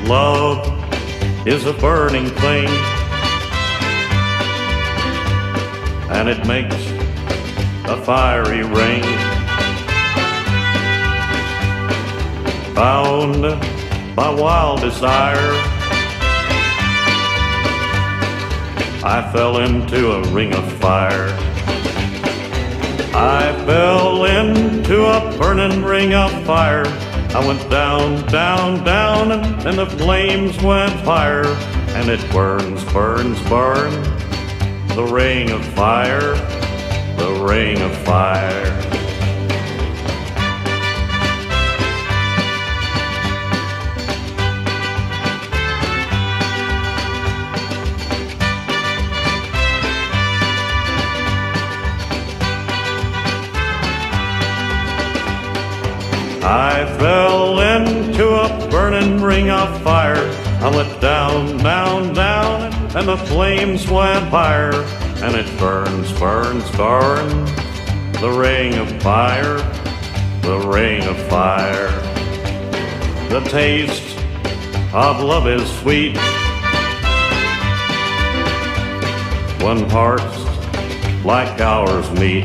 love is a burning thing, and it makes a fiery ring. Bound by wild desire, I fell into a ring of fire. I fell into a burning ring of fire. I went down, down, down, and the flames went higher. And it burns, burns, burns, the ring of fire, the ring of fire. I fell into a burning ring of fire. I went down, down, down, and the flames went higher. And it burns, burns, burns, the ring of fire, the ring of fire. The taste of love is sweet when hearts like ours meet.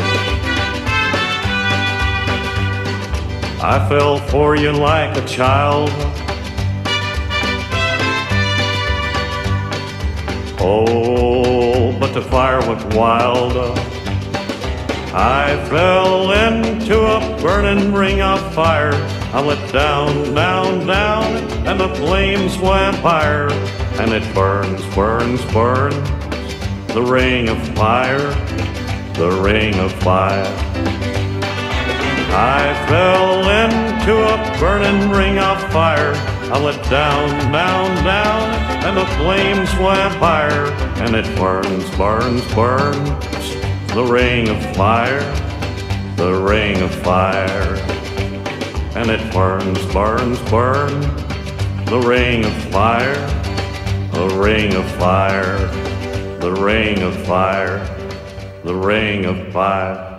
I fell for you like a child. Oh, but the fire went wild. I fell into a burning ring of fire. I went down, down, down, and the flames went higher. And it burns, burns, burns, the ring of fire, the ring of fire. I fell into a burning ring of fire. I went down, down, down, and the flames went higher. And it burns, burns, burns, the ring of fire, the ring of fire. And it burns, burns, burns, the ring of fire, the ring of fire, the ring of fire, the ring of fire.